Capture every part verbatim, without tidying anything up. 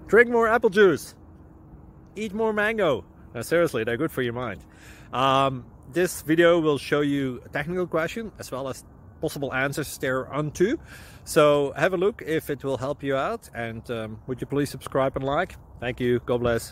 Drink more apple juice. Eat more mango. No, seriously, they're good for your mind. Um, this video will show you a technical question as well as possible answers thereunto. So have a look if it will help you out, and um, would you please subscribe and like? Thank you. God bless.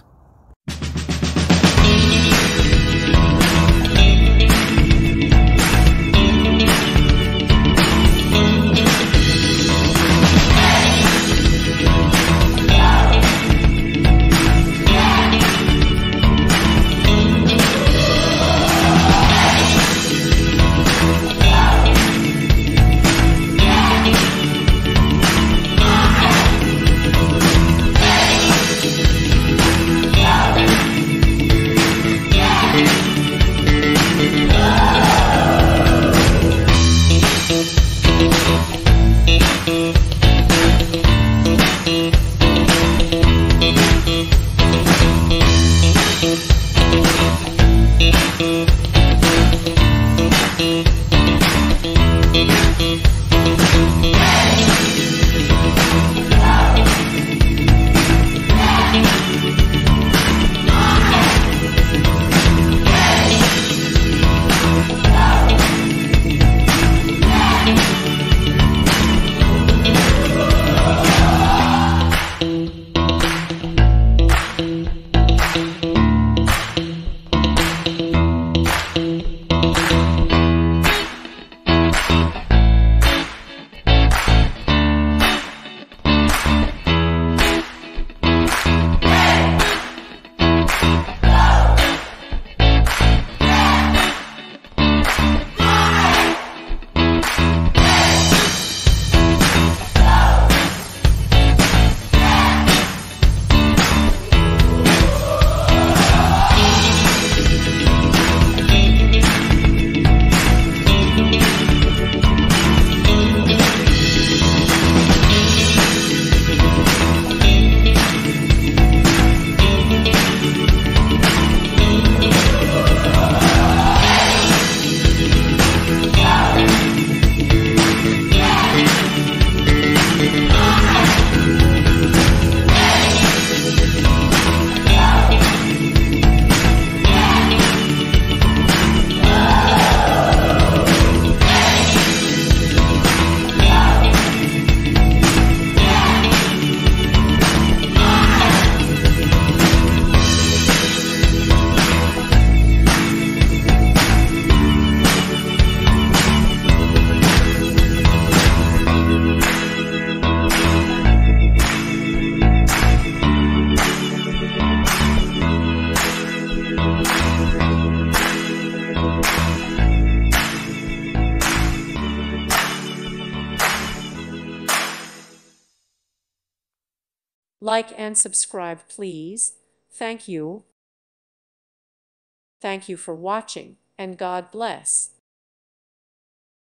Like and subscribe, please. Thank you. Thank you for watching, and God bless.